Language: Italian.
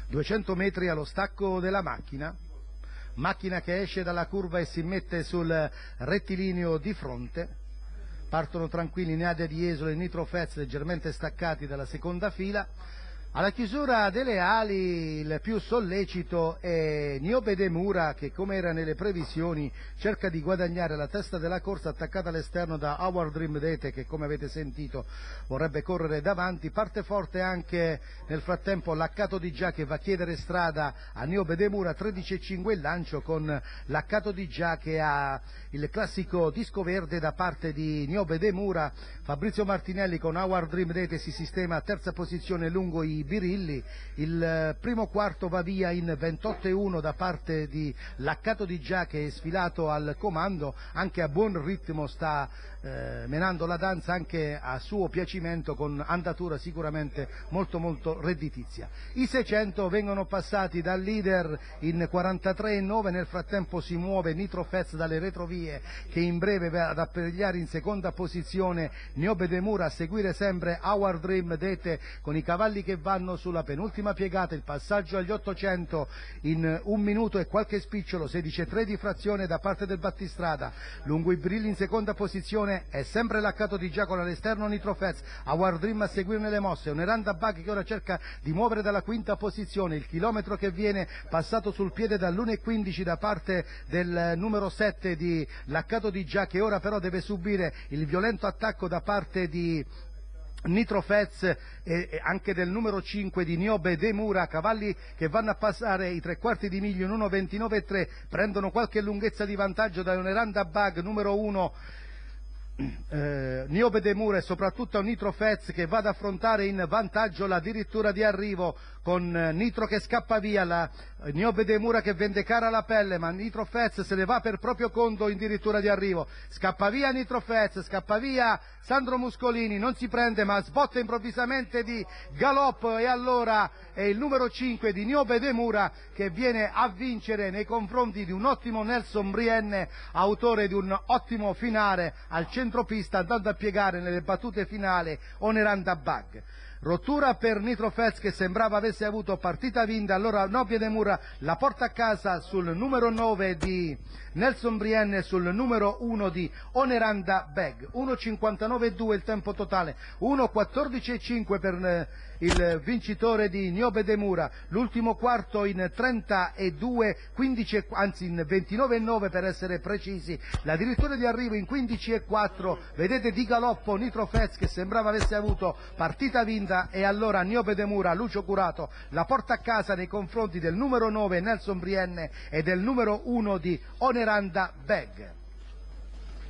200 metri allo stacco della macchina che esce dalla curva e si mette sul rettilineo di fronte. Partono tranquilli Nadia Di Jesolo e Nitro Fez leggermente staccati dalla seconda fila. Alla chiusura delle ali il più sollecito è Niobe Demura, che come era nelle previsioni cerca di guadagnare la testa della corsa, attaccata all'esterno da Our Dream Dete, che come avete sentito vorrebbe correre davanti. Parte forte anche nel frattempo Laccato Di Già, che va a chiedere strada a Niobe Demura. 13,5 il lancio, con Laccato Di Già che ha il classico disco verde da parte di Niobe Demura. Fabrizio Martinelli con Our Dream Dete si sistema a terza posizione lungo i birilli. Il primo quarto va via in 28,1 da parte di Laccato Di Già, che è sfilato al comando, anche a buon ritmo sta menando la danza anche a suo piacimento, con andatura sicuramente molto redditizia. I 600 vengono passati dal leader in 43,9, nel frattempo si muove Nitro Fez dalle retrovie, che in breve va ad appigliare in seconda posizione Niobe Demura, a seguire sempre Our Dream Dete con i cavalli che vanno sulla penultima piegata. Il passaggio agli 800 in 1 minuto e qualche spicciolo, 16,3 di frazione da parte del battistrada. Lungo i brilli in seconda posizione è sempre Laccato Di Già con all'esterno Nitro Fez. Our Dream a seguire nelle mosse, Oneranda Bug che ora cerca di muovere dalla quinta posizione. Il chilometro che viene passato sul piede dall'1,15 da parte del numero 7 di Laccato Di Già, che ora però deve subire il violento attacco da parte di Nitro Fez e anche del numero 5 di Niobe Demura, cavalli che vanno a passare i 3/4 di miglio in 1,29,3, prendono qualche lunghezza di vantaggio da Oneranda Bug, numero 1 Niobe Demura, e soprattutto Nitro Fez, che va ad affrontare in vantaggio la dirittura di arrivo, con Nitro che scappa via, la Niobe Demura che vende cara la pelle, ma Nitro Fez se ne va per proprio conto in dirittura di arrivo. Scappa via Nitro Fez, scappa via Sandro Muscolini, non si prende ma sbotta improvvisamente di galoppo, e allora è il numero 5 di Niobe Demura che viene a vincere nei confronti di un ottimo Nelson Brienne, autore di un ottimo finale al centropista, andando a piegare nelle battute finali Oneranda Bug. Rottura per Nitro Fez, che sembrava avesse avuto partita vinta. Allora Niobe Demura la porta a casa sul numero 9 di Nelson Brienne e sul numero 1 di Oneranda Beg. 1,59,2 il tempo totale, 1,14,5 per il vincitore di Niobe Demura. L'ultimo quarto in 32, 15, anzi in 29,9 per essere precisi. La dirittura di arrivo in 15,4. Vedete di galoppo Nitro Fez, che sembrava avesse avuto partita vinta, e allora Niobe Demura, Lucio Curato, la porta a casa nei confronti del numero 9 Nelson Brienne e del numero 1 di Oneranda Beg.